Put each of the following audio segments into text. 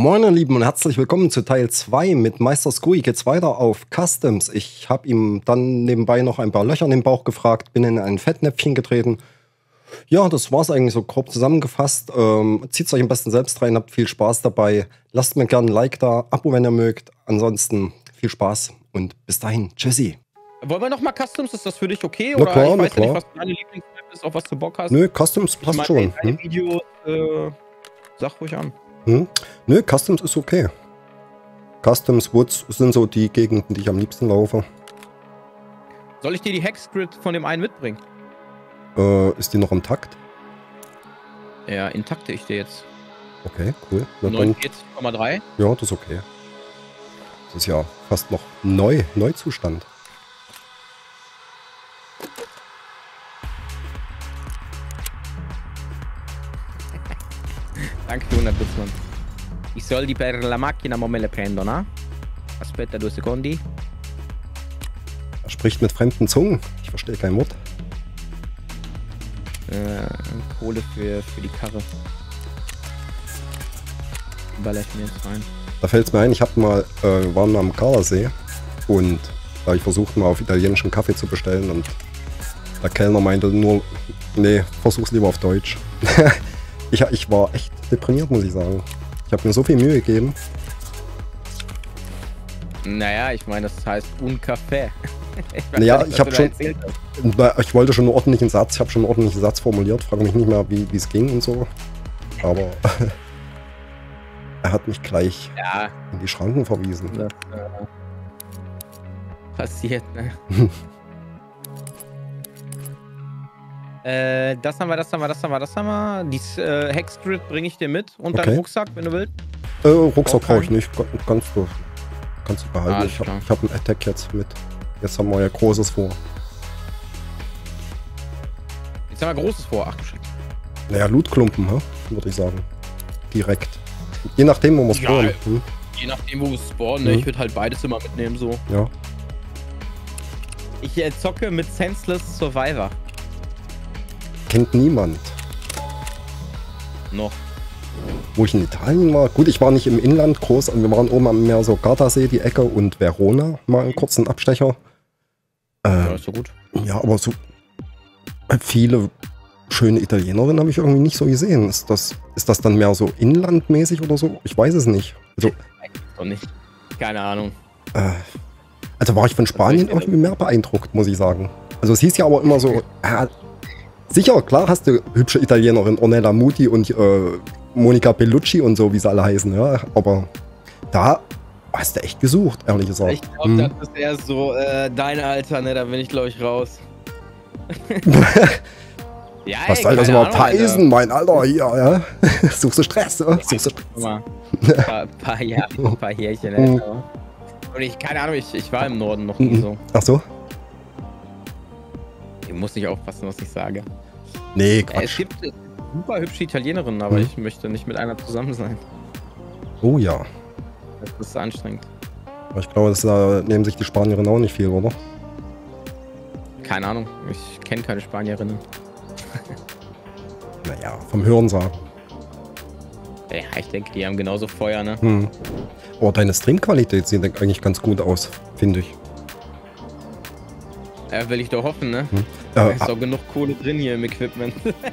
Moin ihr Lieben und herzlich willkommen zu Teil 2 mit Meister Screwy. Geht's weiter auf Customs. Ich habe ihm dann nebenbei noch ein paar Löcher in den Bauch gefragt, bin in ein Fettnäpfchen getreten. Ja, das war's eigentlich so grob zusammengefasst. Zieht's euch am besten selbst rein, habt viel Spaß dabei. Lasst mir gerne ein Like da, Abo, wenn ihr mögt. Ansonsten viel Spaß und bis dahin. Tschüssi. Wollen wir noch mal Customs? Ist das für dich okay? Na Oder klar, ich na weiß ja nicht, klar. was deine Lieblingsmap ist, auf was du Bock hast. Nö, Customs passt schon. Deine Videos, sag ruhig an. Nö, Customs ist okay. Customs, Woods sind so die Gegenden, die ich am liebsten laufe. Soll ich dir die Hexgrid von dem einen mitbringen? Ist die noch intakt? Ja, intakte ich dir jetzt. Okay, cool. Na dann, 49,3. ja, das ist okay. Das ist ja fast noch Neuzustand. Danke für 100 Bits, Mann. I soldi per la macchina mo me le prendo, na? Aspetta 2 secondi. Er spricht mit fremden Zungen. Ich verstehe kein Wort. Kohle für die Karre. Baller ich mir jetzt rein. Da fällt es mir ein, ich habe mal, waren am Gardasee und da habe ich versucht mal auf italienischen Kaffee zu bestellen und der Kellner meinte nur, nee, versuch's lieber auf Deutsch. ich war echt deprimiert, muss ich sagen. Ich habe mir so viel Mühe gegeben. Naja, ich meine, das heißt un Café. Naja, ich habe schon, ich wollte schon einen ordentlichen Satz, ich habe schon einen ordentlichen Satz formuliert, frage mich nicht mehr, wie es ging und so. Aber er hat mich gleich in die Schranken verwiesen. Das, passiert, ne? Das haben wir. Die Hexgrid bringe ich dir mit und deinen Rucksack, wenn du willst. Rucksack brauche ich nicht, kannst du behalten. Ich hab einen Attack jetzt mit. Jetzt haben wir ja Großes vor. Jetzt haben wir Großes vor, ach du Scheiße. Naja, Lootklumpen, würde ich sagen. Direkt. Je nachdem, wo wir spawnen. Je nachdem, wo wir spawnen, ne? Ich würde halt beides immer mitnehmen, so. Ja. Ich zocke mit Senseless Survivor. Kennt niemand. Noch. Wo ich in Italien war, gut, ich war nicht im Inland groß, wir waren oben am Meer, so Gardasee, die Ecke und Verona, mal einen kurzen Abstecher. Ja, ist so gut. Ja, aber so viele schöne Italienerinnen habe ich irgendwie nicht so gesehen. Ist das dann mehr so inlandmäßig oder so? Ich weiß es nicht. Also, doch nicht. Keine Ahnung. Also war ich von Spanien irgendwie mehr beeindruckt, muss ich sagen. Also es hieß ja aber immer so, sicher, klar hast du hübsche Italienerin, Ornella Muti und Monica Bellucci und so, wie sie alle heißen, ja. Aber da hast du echt gesucht, ehrlich gesagt. Ich glaube, das ist eher so dein Alter, ne? Da bin ich, glaube ich, raus. Ja, was soll das mal Peisen, mein Alter, hier, ja? Suchst du Stress, oder? Suchst du Stress? Paar Jährchen, älter. Und ich, keine Ahnung, ich war im Norden noch nie so. Ach so? Ich muss nicht aufpassen, was ich sage. Nee, Quatsch. Es gibt super hübsche Italienerinnen, aber ich möchte nicht mit einer zusammen sein. Oh ja. Das ist anstrengend. Ich glaube, da nehmen sich die Spanierinnen auch nicht viel, oder? Keine Ahnung, ich kenne keine Spanierinnen. Naja, vom Hörensagen. Ja, ich denke, die haben genauso Feuer, ne? Aber deine Streamqualität sieht eigentlich ganz gut aus, finde ich. Ja, will ich doch hoffen, ne? Da ist doch genug Kohle drin hier im Equipment.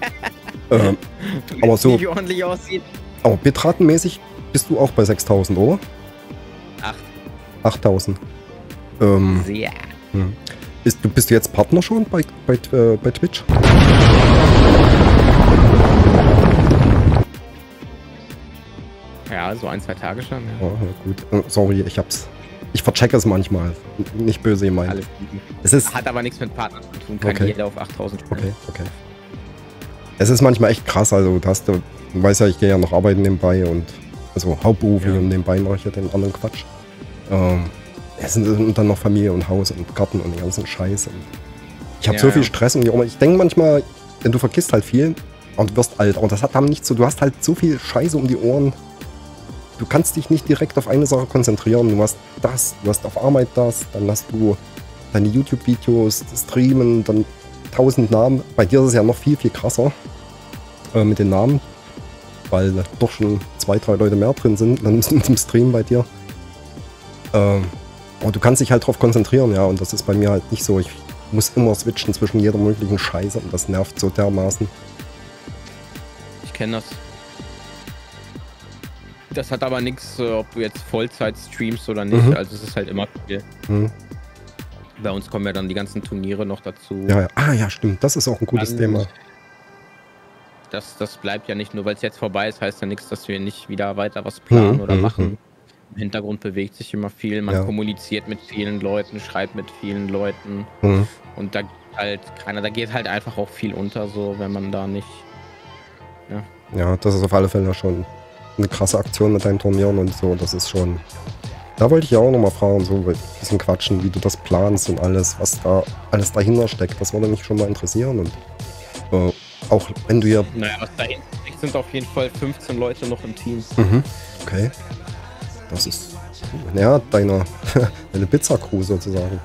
Aber so. Wie ordentlich aussieht. Aber bitratenmäßig bist du auch bei 6000, oder? 8000. Sehr. Bist du jetzt Partner schon bei Twitch? Ja, so 1-2 Tage schon. Ja. Oh, ja, gut. Sorry, ich verchecke es manchmal. Nicht böse gemeint. Alles es ist, hat aber nichts mit Partnern zu tun. Kann jeder auf 8000 spielen. Okay. Es ist manchmal echt krass. Also, du weißt ja, ich gehe ja noch arbeiten nebenbei und also hauptberuflich und nebenbei mache ich ja den anderen Quatsch. Es sind dann noch Familie und Haus und Garten und den ganzen Scheiß. Und ich habe so viel Stress und ich denke manchmal, denn du vergisst halt viel und du wirst alt. Und das hat damit nichts zu tun. Du hast halt so viel Scheiße um die Ohren. Du kannst dich nicht direkt auf eine Sache konzentrieren. Du hast du hast auf Arbeit das, dann hast du deine YouTube-Videos, Streamen, dann 1000 Namen. Bei dir ist es ja noch viel, viel krasser mit den Namen. weil doch schon 2, 3 Leute mehr drin sind dann im Stream bei dir. Aber du kannst dich halt drauf konzentrieren, ja, und das ist bei mir halt nicht so. Ich muss immer switchen zwischen jeder möglichen Scheiße und das nervt so dermaßen. Ich kenne das. Das hat aber nichts, ob du jetzt Vollzeit streamst oder nicht. Also es ist halt immer viel. Bei uns kommen ja dann die ganzen Turniere noch dazu. Ja, ja. Ah ja, stimmt. Das ist auch ein gutes Thema. Das bleibt ja nicht nur, weil es jetzt vorbei ist, heißt ja nichts, dass wir nicht wieder weiter was planen oder machen. Im Hintergrund bewegt sich immer viel. Man kommuniziert mit vielen Leuten, schreibt mit vielen Leuten. Und da halt da geht halt einfach auch viel unter, so wenn man da nicht. Ja, ja, das ist auf alle Fälle schon eine krasse Aktion mit deinen Turnieren und so. Das ist schon. Da wollte ich ja auch nochmal fragen, so ein bisschen quatschen, wie du das planst und alles, was da alles dahinter steckt. Das würde mich schon mal interessieren. Und auch wenn du ja. Naja, was dahinter steckt, sind auf jeden Fall 15 Leute noch im Team. Okay. Das ist. Ja, deine Pizza-Crew sozusagen.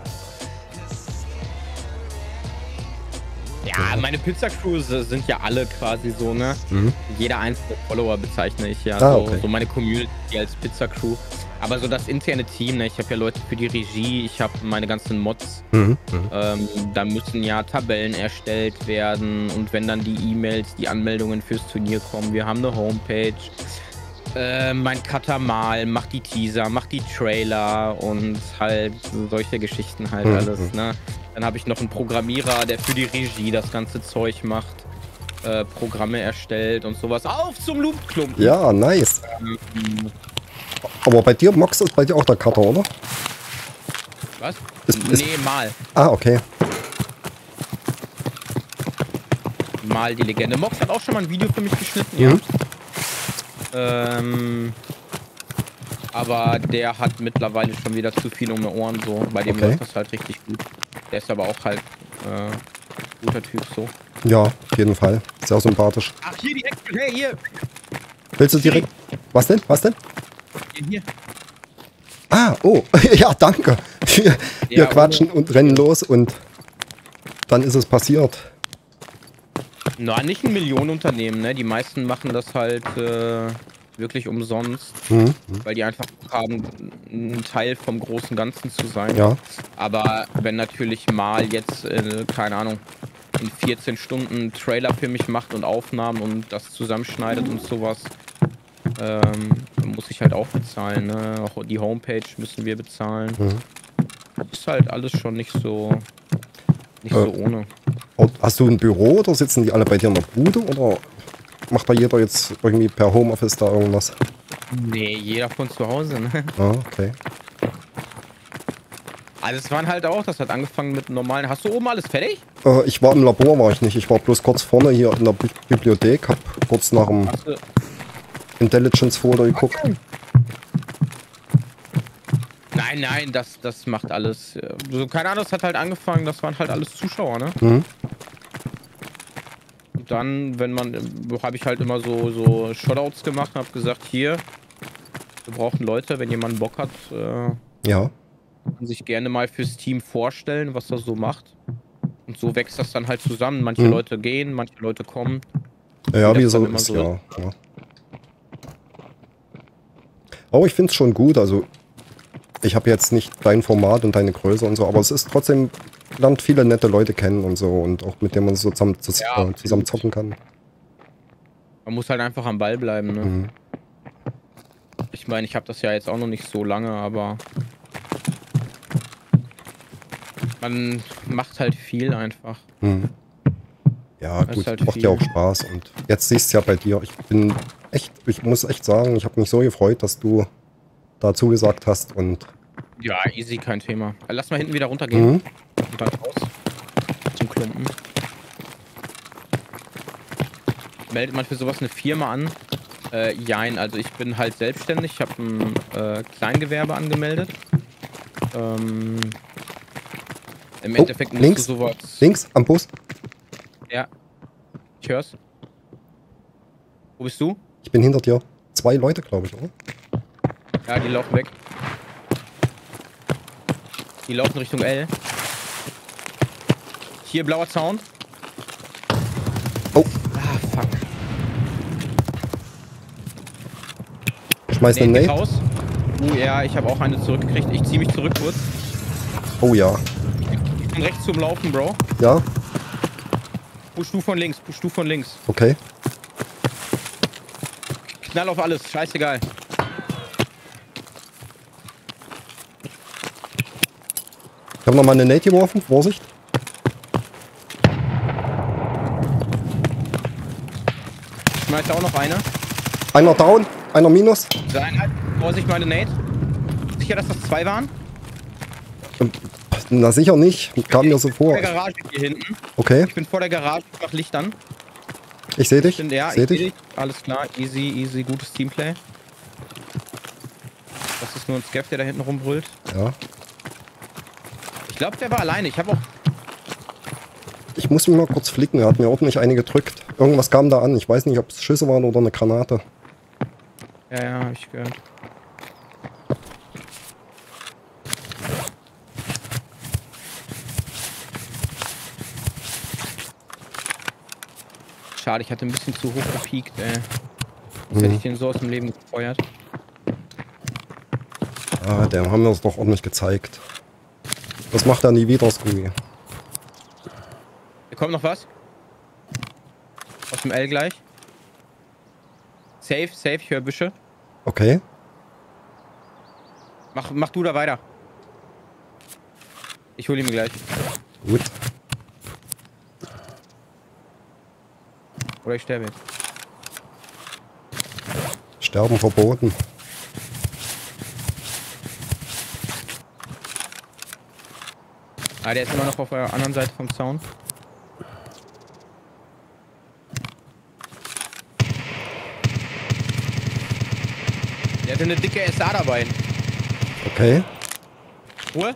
Ja, meine Pizza-Crew sind ja alle quasi so, ne? Jeder einzelne Follower bezeichne ich ja. So meine Community als Pizza-Crew. Aber so das interne Team, ne? Ich habe ja Leute für die Regie, ich habe meine ganzen Mods. Da müssen ja Tabellen erstellt werden und wenn dann die E-Mails, die Anmeldungen fürs Turnier kommen, wir haben eine Homepage. Mein Cutter macht die Teaser, macht die Trailer und halt solche Geschichten halt alles, ne? Dann habe ich noch einen Programmierer, der für die Regie das ganze Zeug macht, Programme erstellt und sowas. Auf zum Loop-Klumpen! Ja, nice. Aber bei dir, Mox, ist bei dir auch der Cutter, oder? Was? Nee, mal. Ah, okay. Mal die Legende. Mox hat auch schon mal ein Video für mich geschnitten, ja. Aber der hat mittlerweile schon wieder zu viel um die Ohren, so. Bei dem läuft das halt richtig gut. Der ist aber auch halt guter Typ, so. Ja, auf jeden Fall. Sehr sympathisch. Ach, hier direkt. Hey, hier. Willst du direkt... Was denn? Was denn? Hier. Ah, oh. Ja, danke. Wir quatschen und rennen los und dann ist es passiert. Na, nicht ein Millionenunternehmen, ne? Die meisten machen das halt wirklich umsonst, weil die einfach haben, ein Teil vom großen Ganzen zu sein. Ja. Aber wenn natürlich mal jetzt, keine Ahnung, in 14 Stunden Trailer für mich macht und Aufnahmen und das zusammenschneidet und sowas, muss ich halt auch bezahlen, ne? Auch die Homepage müssen wir bezahlen. Ist halt alles schon nicht so ohne. Hast du ein Büro oder sitzen die alle bei dir in der Bude oder macht da jeder jetzt irgendwie per Homeoffice da irgendwas? Nee, jeder von zu Hause, ne? Ah, okay. Also es waren halt auch, das hat angefangen mit normalen. Hast du oben alles fertig? Ich war im Labor, war ich nicht. Ich war bloß kurz vorne hier in der Bibliothek, hab kurz nach dem Intelligence-Folder geguckt. Okay. Nein, das macht alles. So, keine Ahnung, das hat halt angefangen, das waren halt alles Zuschauer, ne? Und dann, habe ich halt immer so Shoutouts gemacht und hab gesagt, hier, wir brauchen Leute, wenn jemand Bock hat, ja. Kann sich gerne mal fürs Team vorstellen, was er so macht. Und so wächst das dann halt zusammen. Manche Leute gehen, manche Leute kommen. Ja, wie so ist, ja. Aber ich finde es schon gut, also ich habe jetzt nicht dein Format und deine Größe und so, aber es ist trotzdem, lernt viele nette Leute kennen und so und auch mit denen man so zusammen zocken kann. Man muss halt einfach am Ball bleiben, ne? Ich meine, ich habe das ja jetzt auch noch nicht so lange, aber man macht halt viel einfach. Ja, gut, halt macht ja auch Spaß und jetzt siehst du ja bei dir, ich muss echt sagen, ich habe mich so gefreut, dass du da zugesagt hast und... Ja, easy, kein Thema. Lass mal hinten wieder runtergehen. Und dann raus. Zum Klumpen. Meldet man für sowas eine Firma an? Jein, also ich bin halt selbstständig. Ich habe ein Kleingewerbe angemeldet. Im Endeffekt musst du sowas... Links, am Bus. Ja. Ich hör's. Wo bist du? Ich bin hinter dir. 2 Leute, glaube ich, oder? Ja, die laufen weg. Die laufen Richtung L. Hier, blauer Zaun. Oh. Ah, fuck. schmeiß eine Nate. Raus. Ja, ich habe auch eine zurückgekriegt. Ich ziehe mich zurück kurz. Oh ja. Ich bin rechts zum Laufen, Bro. Ja. Push du von links, push du von links. Okay. Knall auf alles, scheißegal. Ich habe nochmal eine Nate geworfen, Vorsicht. Ich schmeiße auch noch eine. Einer down, einer minus. Vorsicht, meine Nate. Sicher, dass das 2 waren? Na sicher nicht, kam mir so vor. Ich bin vor der Garage hier hinten. Okay. Ich bin vor der Garage, ich mach Licht an. Ich sehe dich. Ja, ich seh dich. Alles klar, easy, gutes Teamplay. Das ist nur ein Scav, der da hinten rumbrüllt. Ja. Ich glaube, der war alleine. Ich muss mich mal kurz flicken, er hat mir ordentlich eine gedrückt. Irgendwas kam da an, ich weiß nicht, ob es Schüsse waren oder eine Granate. Ja, hab ich gehört. Schade, ich hatte ein bisschen zu hoch gepiekt, ey. Jetzt hätte ich den so aus dem Leben gefeuert. Ah, der haben wir uns doch ordentlich gezeigt. Das macht er nie wieder, Scooby. Hier kommt noch was. Aus dem L gleich. Safe, ich höre Büsche. Okay. Mach du da weiter. Ich hole ihn mir gleich. Gut. Oder ich sterbe jetzt. Sterben verboten. Ah, der ist immer noch auf der anderen Seite vom Zaun. Der hatte eine dicke SA dabei. Okay. Ruhe.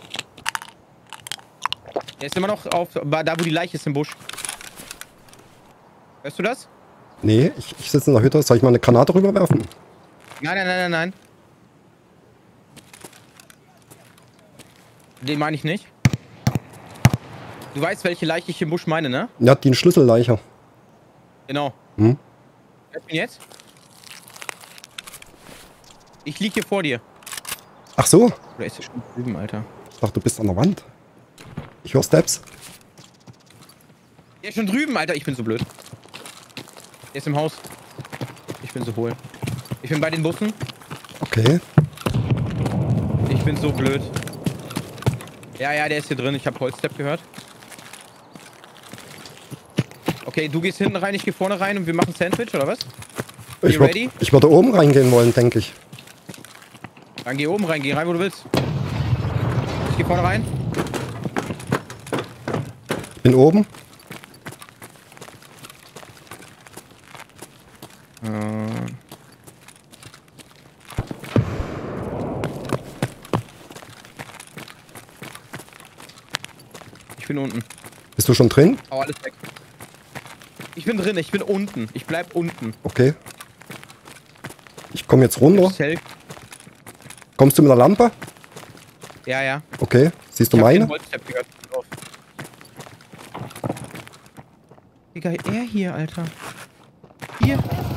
Der ist immer noch auf da, wo die Leiche ist im Busch. Hörst du das? Nee, ich sitze in der Hütte. Soll ich mal eine Granate rüberwerfen? Nein. Den meine ich nicht. Du weißt, welche Leiche ich im Busch meine, ne? Ja, die Schlüsselleiche. Genau. Hm? Hörst du ihn jetzt? Ich lieg hier vor dir. Ach so? Oder ist er schon drüben, Alter? Ich dachte, du bist an der Wand. Ich höre Steps. Der ist schon drüben, Alter. Ich bin so blöd. Der ist im Haus. Ich bin so hohl. Ich bin bei den Bussen. Okay. Ich bin so blöd. Ja, der ist hier drin. Ich habe Holzstep gehört. Okay, du gehst hinten rein, ich gehe vorne rein und wir machen Sandwich, oder was? Ich würde oben reingehen wollen, denke ich. Dann geh oben rein, geh rein, wo du willst. Ich geh vorne rein. Bin oben. Ich bin unten. Bist du schon drin? Hau alles weg. Ich bin drin, ich bin unten. Ich bleib unten. Okay. Ich komme jetzt runter. Kommst du mit der Lampe? Ja. Okay. Siehst du meine? Digga, er hier, Alter. Hier.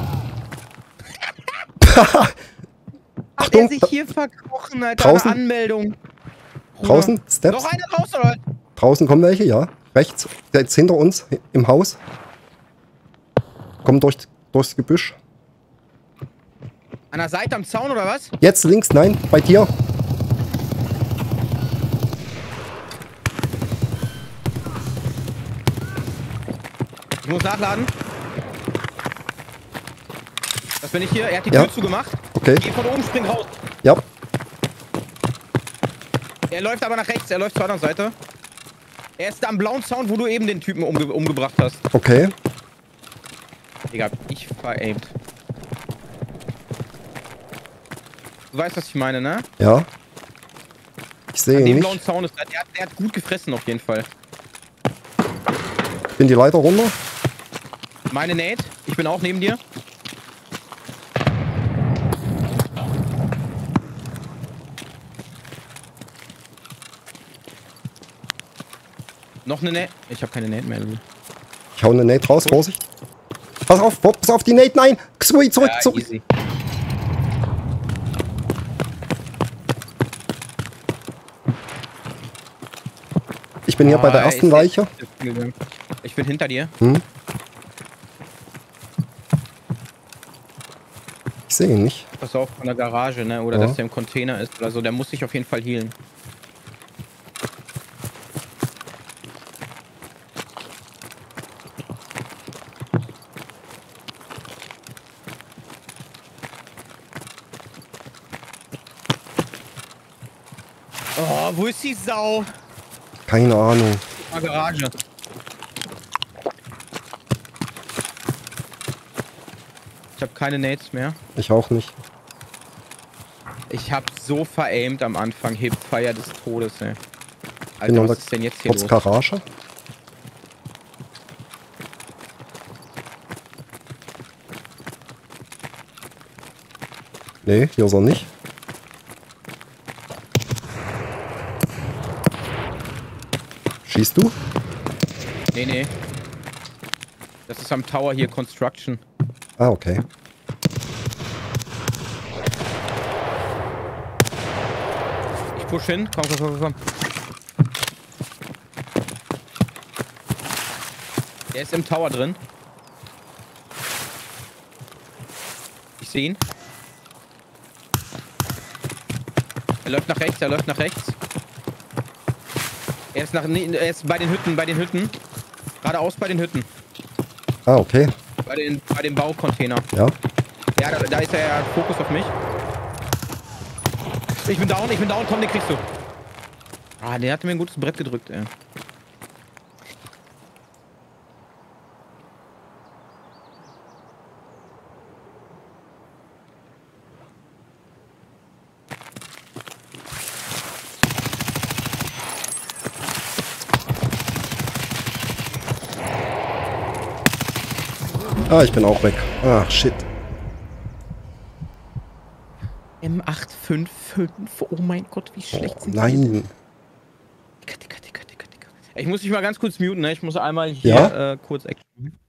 Hat er sich hier verkrochen, Alter. Draußen? Anmeldung. Draußen? Steps? Noch einer raus, oder? Draußen kommen welche, ja. Rechts. Der ist hinter uns im Haus. Kommen durchs Gebüsch. An der Seite am Zaun, oder was? Jetzt links, nein, bei dir. Ich muss nachladen. Das bin ich hier. Er hat die Tür zugemacht. Okay. Geh von oben, spring raus. Ja. Er läuft aber nach rechts. Er läuft zur anderen Seite. Er ist da am blauen Zaun, wo du eben den Typen umgebracht hast. Okay. Digga, ich veraimt. Du weißt, was ich meine, ne? Ja. Ich sehe ihn nicht. Blauen Zaun ist der hat gut gefressen auf jeden Fall. Bin die Leiter runter. Meine Nate. Ich bin auch neben dir. Noch eine Nate. Ich habe keine Nate mehr. Ich hau eine Nate raus, Vorsicht. Pass auf, die Nate, nein! Zurück. Ja, easy. Ich bin hier bei der ersten Leiche. Ich bin hinter dir. Ich sehe ihn nicht. Pass auf, von der Garage, ne? Oder dass der im Container ist oder so. Der muss sich auf jeden Fall healen. Oh, wo ist die Sau? Keine Ahnung. In der Garage. Ich habe keine Nades mehr. Ich auch nicht. Ich habe so veraimt am Anfang. Hipfire des Todes, ey. Alter, was ist denn jetzt hier los? Garage? Nee, hier ist er nicht. Schießt du? Nee. Das ist am Tower hier, Construction. Ah, okay. Ich push hin. Komm. Der ist im Tower drin. Ich sehe ihn. Er läuft nach rechts. Er ist bei den Hütten. Geradeaus bei den Hütten. Ah, okay. Bei dem Baucontainer. Ja. Ja, da ist er, Fokus auf mich. Ich bin down, komm, den kriegst du. Ah, der hat mir ein gutes Brett gedrückt, ey. Ah, ich bin auch weg. Ach, shit. M855. Oh mein Gott, wie schlecht sind die? Nein. Digga. Ich muss dich mal ganz kurz muten, ne? Ich muss einmal hier kurz Action.